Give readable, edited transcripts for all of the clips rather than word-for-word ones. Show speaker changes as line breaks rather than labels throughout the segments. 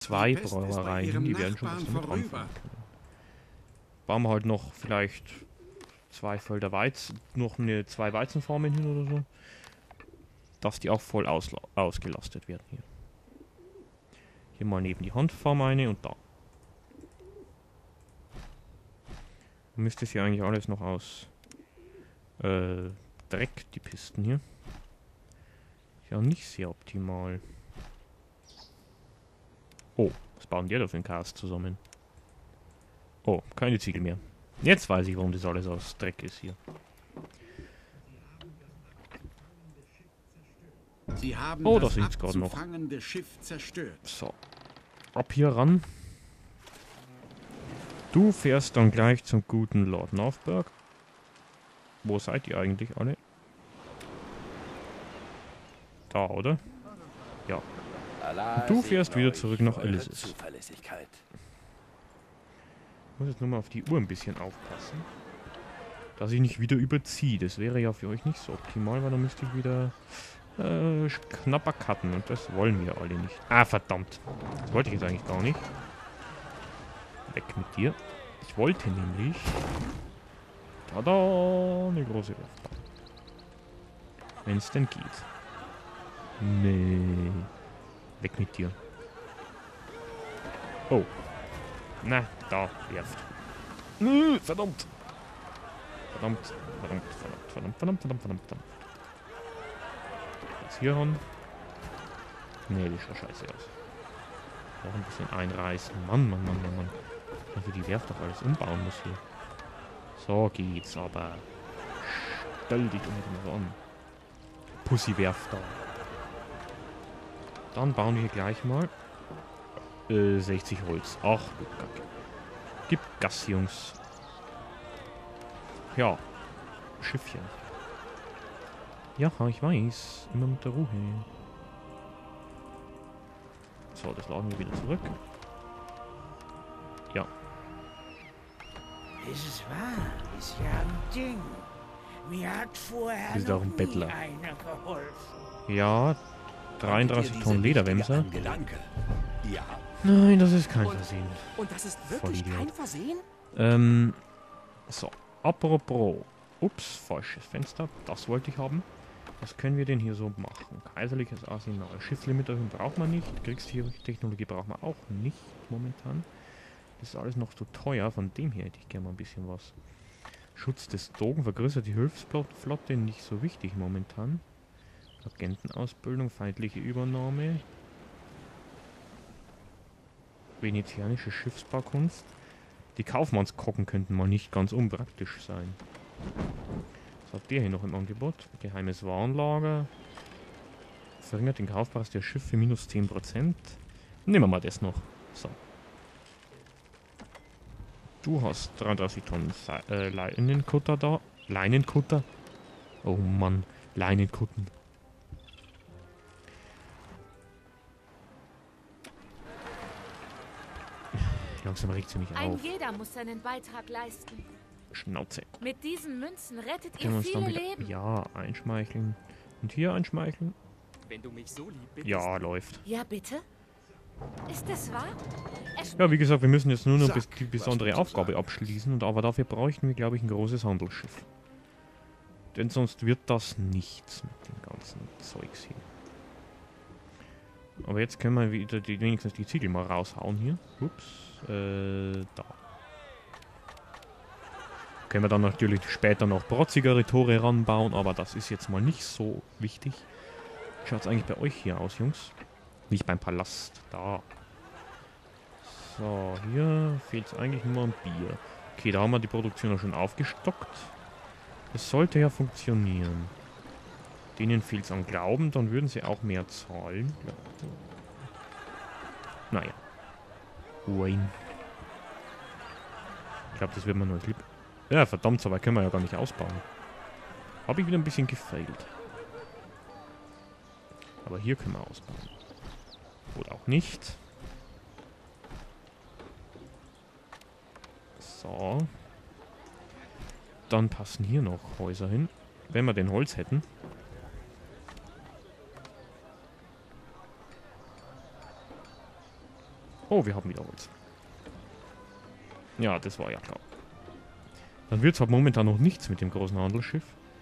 2 Brauereien, die werden schon was damit anfangen können. Bauen wir halt noch vielleicht 2 Felder Weizen, noch 2 Weizenfarmen hin oder so. Dass die auch voll ausgelastet werden hier. Hier mal neben die Handfarm eine und da. Müsste es hier eigentlich alles noch aus Dreck, die Pisten hier. Ja, nicht sehr optimal. Oh, was bauen die da für ein Chaos zusammen? Oh, keine Ziegel mehr. Jetzt weiß ich, warum das alles aus Dreck ist hier.
Sie haben
oh,
das
das ist gerade noch.
Schiff zerstört.
So. Ab hier ran. Du fährst dann gleich zum guten Lord Northberg. Wo seid ihr eigentlich alle? Da, oder? Ja. Und du fährst wieder zurück nach Elysis. Ich muss jetzt nur mal auf die Uhr ein bisschen aufpassen. Dass ich nicht wieder überziehe. Das wäre ja für euch nicht so optimal, weil dann müsste ich wieder knapper cutten. Und das wollen wir alle nicht. Ah, verdammt. Das wollte ich jetzt eigentlich gar nicht. Weg mit dir. Ich wollte nämlich... Tada! Eine große Werft. Wenn es denn geht. Nee. Weg mit dir. Oh. Na, da, Werft. Verdammt! Verdammt. Jetzt hier ran. Nee, die schaut scheiße aus. Auch ein bisschen einreißen. Mann. Also die Werft doch alles umbauen muss hier. So geht's aber. Stell dich unten so an. Pussy-Werft da. Dann bauen wir hier gleich mal 60 Holz. Ach du Kacke. Gib Gas, Jungs. Ja. Schiffchen. Ja, ich weiß. Immer mit der Ruhe. So, das laden wir wieder zurück. Ja.
Ist es wahr? Ist ja ein Ding. Mir hat vorher
Ist auch ein
noch
Bettler.
nie einer geholfen.
Ja, 33 Tonnen Lederwämser.
Ja.
Nein, das ist kein Versehen.
Und das ist wirklich kein Versehen?
So, apropos. Ups, falsches Fenster. Das wollte ich haben. Was können wir denn hier so machen? Kaiserliches Arsenal. Schiffslimiterhöhung braucht man nicht. Kriegstechnologie braucht man auch nicht momentan. Das ist alles noch zu teuer. Von dem her hätte ich gerne mal ein bisschen was. Schutz des Dogen vergrößert die Hilfsflotte. Nicht so wichtig momentan. Agentenausbildung, feindliche Übernahme. Venezianische Schiffsbaukunst. Die Kaufmannskocken könnten mal nicht ganz unpraktisch sein. Was hat der hier noch im Angebot? Geheimes Warenlager. Verringert den Kaufpreis der Schiffe minus 10%. Nehmen wir mal das noch. So. Du hast 33 Tonnen Leinenkutter da. Leinenkutter? Oh Mann, Leinenkutten. Langsam regt sie mich
Ein
auf.
jeder muss seinen Beitrag leisten.
Schnauze.
Mit diesen Münzen rettet
Können wir
ihr
uns dann
viele
wieder...
Leben.
Ja, einschmeicheln. Und hier einschmeicheln.
Wenn du mich so lieb bittest.
Ja, läuft.
Ja, bitte? Ist es wahr?
Ja, wie gesagt, wir müssen jetzt nur noch die besondere Aufgabe abschließen. Und aber dafür bräuchten wir, glaube ich, ein großes Handelsschiff. Denn sonst wird das nichts mit dem ganzen Zeugs hier. Aber jetzt können wir wieder wenigstens die Ziegel mal raushauen hier. Ups. Da. Können wir dann natürlich später noch protzigere Tore ranbauen, aber das ist jetzt mal nicht so wichtig. Wie schaut es eigentlich bei euch hier aus, Jungs? Nicht beim Palast. Da. So, hier fehlt es eigentlich nur am Bier. Okay, da haben wir die Produktion auch schon aufgestockt. Das sollte ja funktionieren. Denen fehlt es an Glauben, dann würden sie auch mehr zahlen. Ja. Naja. Wayne. Ich glaube, das wird man nur als lieb. Ja, verdammt, so weit können wir ja gar nicht ausbauen. Habe ich wieder ein bisschen gefailt. Aber hier können wir ausbauen. Oder auch nicht. So. Dann passen hier noch Häuser hin. Wenn wir den Holz hätten. Oh, wir haben wieder Holz. Ja, das war ja klar. Dann wird es halt momentan noch nichts mit dem großen Handelsschiff.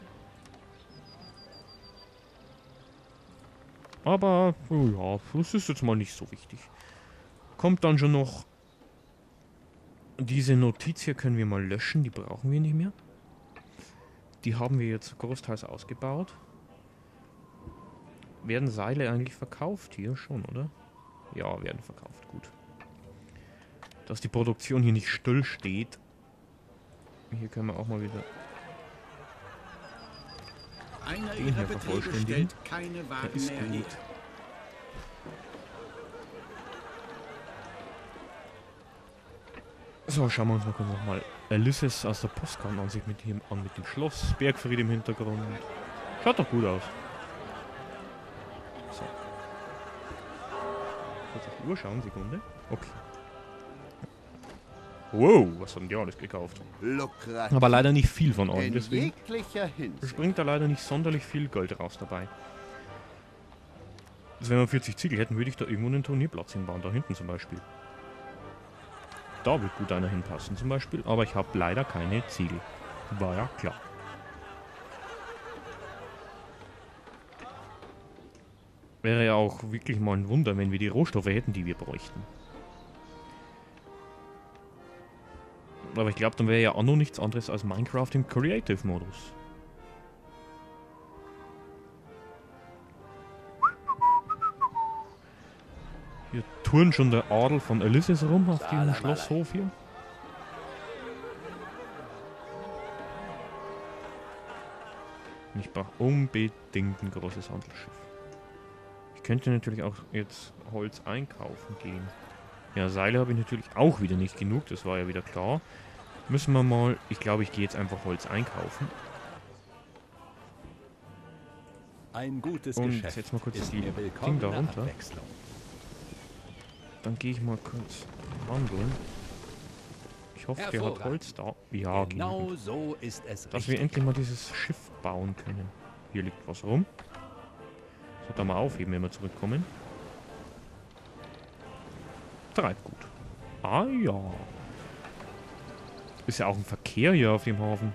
Aber, oh ja, das ist jetzt mal nicht so wichtig. Kommt dann schon noch... Diese Notiz hier können wir mal löschen, die brauchen wir nicht mehr. Die haben wir jetzt großteils ausgebaut. Werden Seile eigentlich verkauft hier schon, oder? Ja, werden verkauft, gut. Dass die Produktion hier nicht still steht. Hier können wir auch mal wieder
Einer
den
ihrer
hier
Betriebe
vervollständigen.
stellt keine
Der
Waren
ist
mehr
gut.
her.
So, schauen wir uns mal kurz nochmal Ulysses aus der Postkarte-Ansicht mit dem Schloss. Bergfried im Hintergrund. Schaut doch gut aus. So. Kurz auf die Uhr schauen, Sekunde. Okay. Wow, was haben die alles gekauft?
Lukrativ
Aber leider nicht viel von allem,
in
deswegen
jeglicher Hinsicht.
springt da leider nicht sonderlich viel Geld raus dabei. Also wenn wir 40 Ziegel hätten, würde ich da irgendwo einen Turnierplatz hinbauen, da hinten zum Beispiel. Da wird gut einer hinpassen zum Beispiel, aber ich habe leider keine Ziegel. War ja klar. Wäre ja auch wirklich mal ein Wunder, wenn wir die Rohstoffe hätten, die wir bräuchten. Aber ich glaube, dann wäre ja Anno nichts anderes als Minecraft im Creative-Modus. Hier turnt schon der Adel von Ulysses rum auf dem Schlosshof hier. Und ich brauche unbedingt ein großes Handelsschiff. Ich könnte natürlich auch jetzt Holz einkaufen gehen. Ja, Seile habe ich natürlich auch wieder nicht genug, das war ja wieder klar. Müssen wir mal... Ich glaube, ich gehe jetzt einfach Holz einkaufen.
Ein gutes
Und
Geschäft
setz mal kurz
ist
die
mir
Ding
willkommene
da runter.
Abwechslung.
Dann gehe ich mal kurz handeln. Ich hoffe, der hat
Hervorragend.
Holz da. Ja,
Genau
genügend.
so ist es
Dass wir
richtig.
endlich mal dieses Schiff bauen können. Hier liegt was rum. Das sollte mal aufheben, wenn wir zurückkommen. Treibgut. Ah ja. Ist ja auch ein Verkehr hier auf dem Hafen.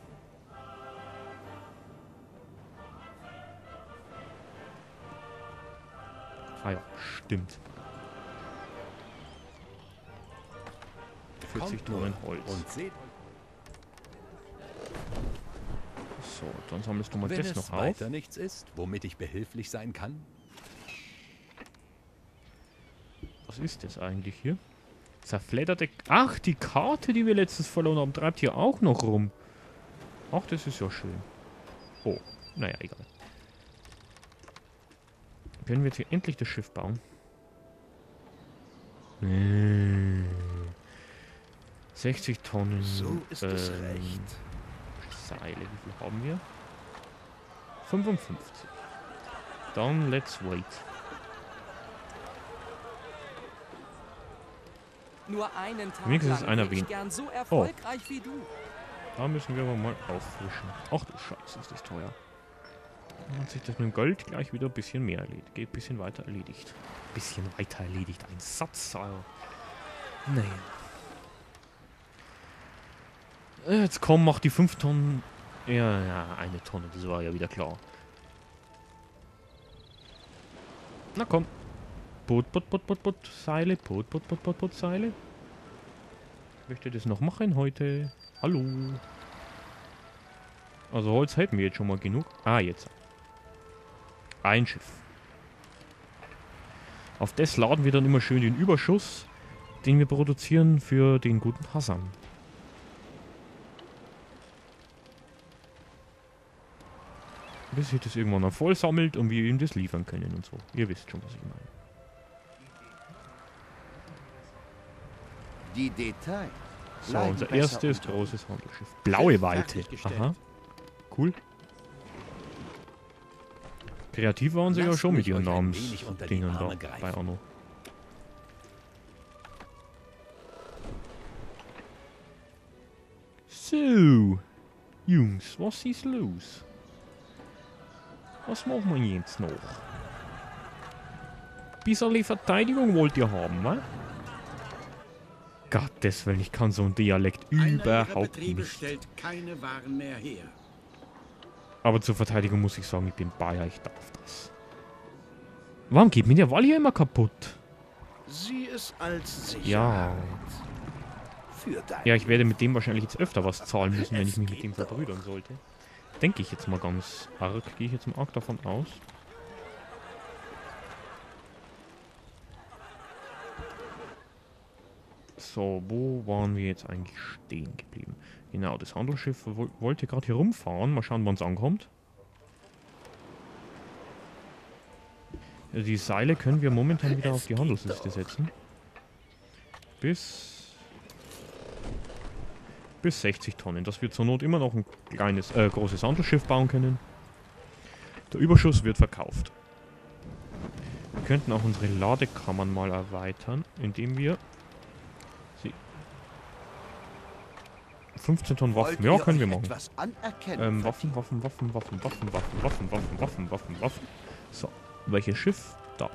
Ah ja, stimmt. 40
Kommt nur
Tonnen Holz.
und seht,
So, dann sammelst du mal
wenn
das
es
noch auf.
weiter nichts ist, womit ich behilflich sein kann.
Was ist das eigentlich hier? Zerfledderte... Ach, die Karte, die wir letztens verloren haben, treibt hier auch noch rum. Ach, das ist ja schön. Oh, naja, egal. Können wir jetzt hier endlich das Schiff bauen? 60 Tonnen
So ist es recht.
Seile. Wie viel haben wir? 55. Dann let's wait.
Nur einen Tag
Wenigstens
lang
einer
wäre ich
wen-
gern so erfolgreich wie du.
Da müssen wir aber mal auffrischen. Ach du Scheiße, ist das teuer. Dann hat sich das mit dem Gold gleich wieder ein bisschen mehr erledigt. Geht ein bisschen weiter erledigt. Bisschen weiter erledigt. Ein Satz, Alter. Naja. Jetzt komm, mach die 5 Tonnen. Ja, eine Tonne, das war ja wieder klar. Na komm. Put, Seile. Put, Seile. Ich möchte das noch machen heute. Hallo. Also Holz hätten wir jetzt schon mal genug. Ah, jetzt. Ein Schiff. Auf das laden wir dann immer schön den Überschuss, den wir produzieren für den guten Hassan. Bis sich das irgendwann mal voll sammelt und wir ihm das liefern können und so. Ihr wisst schon, was ich meine.
Die Details.
So,
bleiben
unser
besser
erstes
unter
großes Handelsschiff. Blaue Walte.
Fertiggestellt.
Aha. Cool. Kreativ waren sie ja
Lasst
schon mit
mich
ihren
euch ein wenig unter die
Namensdingern da
Arme greifen.
bei Anno. So, Jungs, was ist los? Was machen wir jetzt noch? Bisschen Verteidigung wollt ihr haben, ne? Gottes Willen, ich kann so einen Dialekt
Einer ihrer
überhaupt
Betriebe
nicht.
stellt keine Waren mehr her.
Aber zur Verteidigung muss ich sagen, ich bin Bayer, ich darf das. Warum geht mir der Wall hier immer kaputt?
Sieh es als Sicherheit.
Ja.
Für dein
Ja, ich werde mit dem wahrscheinlich jetzt öfter was zahlen müssen, wenn ich mich mit dem verbrüdern sollte. Denke ich jetzt mal ganz arg, gehe ich jetzt mal arg davon aus. So, wo waren wir jetzt eigentlich stehen geblieben? Genau, das Handelsschiff wollte gerade hier rumfahren. Mal schauen, wann es ankommt. Die Seile können wir momentan wieder auf die Handelsliste setzen. Bis 60 Tonnen, dass wir zur Not immer noch ein großes Handelsschiff bauen können. Der Überschuss wird verkauft. Wir könnten auch unsere Ladekammern mal erweitern, indem wir 15 Tonnen Waffen, ja, können wir machen. Waffen. So, welches Schiff? Da.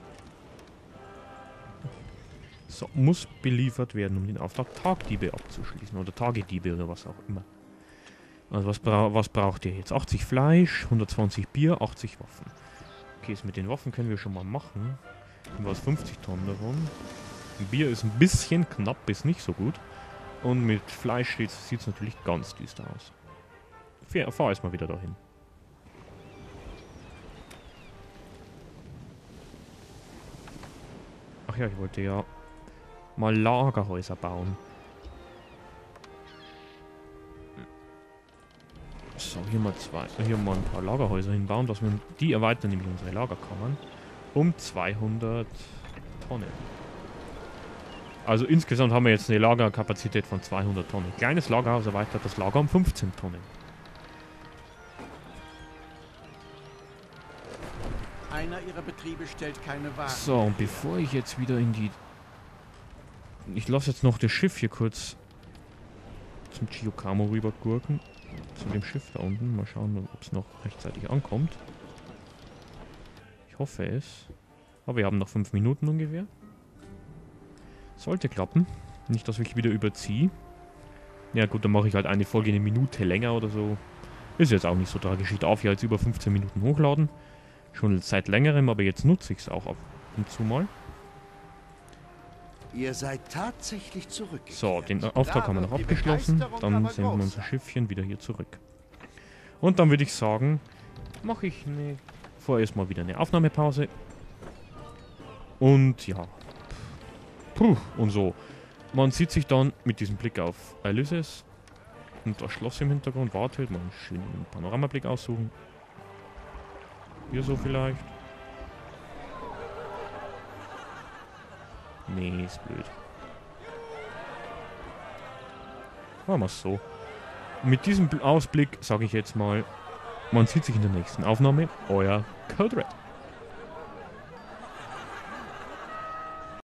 So, muss beliefert werden, um den Auftrag Tagdiebe abzuschließen. Oder Tagediebe oder was auch immer. Also was braucht ihr jetzt? 80 Fleisch, 120 Bier, 80 Waffen. Okay, mit den Waffen können wir schon mal machen. Haben wir aus 50 Tonnen davon. Bier ist ein bisschen knapp, ist nicht so gut. Und mit Fleisch sieht es natürlich ganz düster aus. Fahr erstmal wieder dahin. Ach ja, ich wollte ja mal Lagerhäuser bauen. So, hier mal ein paar Lagerhäuser hinbauen, dass wir die erweitern, nämlich unsere Lagerkammern, um 200 Tonnen. Also insgesamt haben wir jetzt eine Lagerkapazität von 200 Tonnen. Kleines Lagerhaus erweitert das Lager um 15 Tonnen.
Einer ihrer Betriebe stellt keine Waren.
So, und bevor ich jetzt wieder in die... Ich lasse jetzt noch das Schiff hier kurz zum Chiyokamo rübergurken. Zu dem Schiff da unten. Mal schauen, ob es noch rechtzeitig ankommt. Ich hoffe es. Aber wir haben noch 5 Minuten ungefähr. Sollte klappen. Nicht, dass ich wieder überziehe. Ja gut, dann mache ich halt eine Folge eine Minute länger oder so. Ist jetzt auch nicht so tragisch. Ich darf ja jetzt über 15 Minuten hochladen. Schon seit längerem, aber jetzt nutze ich es auch ab und zu mal.
Ihr seid tatsächlich zurückgekehrt.
So, den Auftrag haben wir noch abgeschlossen. Dann senden wir unser Schiffchen wieder hier zurück. Und dann würde ich sagen, mache ich vorerst mal wieder eine Aufnahmepause. Und ja. Puh, und so. Man sieht sich dann mit diesem Blick auf Ulysses und das Schloss im Hintergrund wartet. Mal einen schönen Panoramablick aussuchen. Hier so vielleicht. Nee, ist blöd. Machen wir es so. Mit diesem Ausblick sage ich jetzt mal, man sieht sich in der nächsten Aufnahme. Euer Code Red.